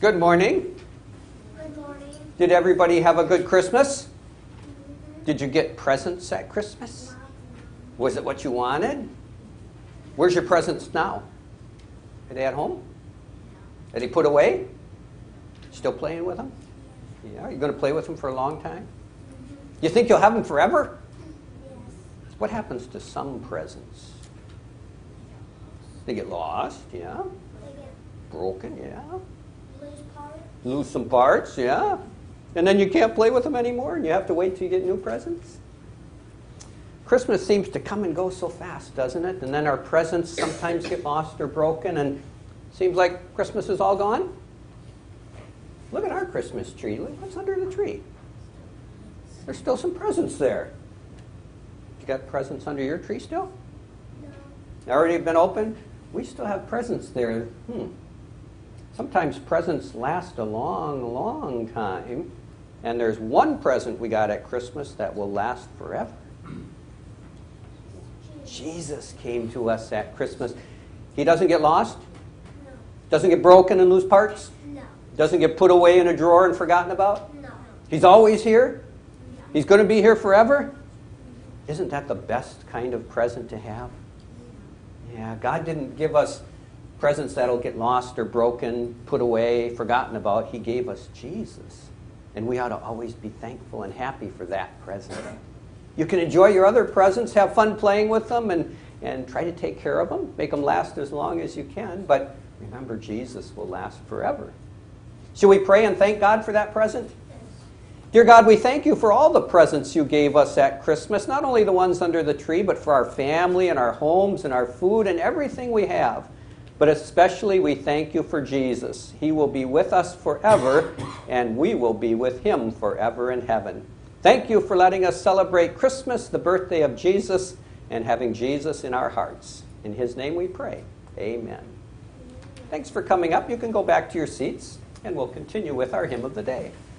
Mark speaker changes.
Speaker 1: Good morning.
Speaker 2: Good morning.
Speaker 1: Did everybody have a good Christmas? Did you get presents at Christmas? Was it what you wanted? Where's your presents now? Are they at home? Are they put away? Still playing with them? Yeah, are you going to play with them for a long time? You think you'll have them forever?
Speaker 2: Yes.
Speaker 1: What happens to some presents? They get lost, yeah.
Speaker 2: They get
Speaker 1: Broken, yeah.
Speaker 2: loose parts.
Speaker 1: Lose some parts, yeah. And then you can't play with them anymore and you have to wait till you get new presents. Christmas seems to come and go so fast, doesn't it? And then our presents sometimes get lost or broken and it seems like Christmas is all gone. Look at our Christmas tree. Look what's under the tree. There's still some presents there. You got presents under your tree still?
Speaker 2: No.
Speaker 1: Already been opened? We still have presents there. Sometimes presents last a long, long time. And there's one present we got at Christmas that will last forever. Jesus came to us at Christmas. He doesn't get lost?
Speaker 2: No.
Speaker 1: Doesn't get broken and lose parts?
Speaker 2: No.
Speaker 1: Doesn't get put away in a drawer and forgotten about?
Speaker 2: No.
Speaker 1: He's always here?
Speaker 2: No.
Speaker 1: He's going to be here forever? Isn't that the best kind of present to have? Yeah, God didn't give us presents that'll get lost or broken, put away, forgotten about. He gave us Jesus. And we ought to always be thankful and happy for that present. You can enjoy your other presents, have fun playing with them, and try to take care of them. Make them last as long as you can. But remember, Jesus will last forever. Shall we pray and thank God for that present? Dear God, we thank you for all the presents you gave us at Christmas, not only the ones under the tree, but for our family and our homes and our food and everything we have. But especially we thank you for Jesus. He will be with us forever, and we will be with him forever in heaven. Thank you for letting us celebrate Christmas, the birthday of Jesus, and having Jesus in our hearts. In his name we pray. Amen. Thanks for coming up. You can go back to your seats, and we'll continue with our hymn of the day.